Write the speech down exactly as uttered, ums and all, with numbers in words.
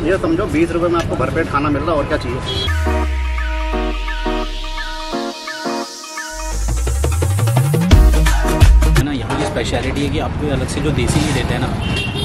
ये समझो बीस रुपए में आपको भरपेट खाना मिल रहा है, और क्या चाहिए। है ना, यहाँ की स्पेशलिटी है कि आपको अलग से जो देसी घी देते हैं ना,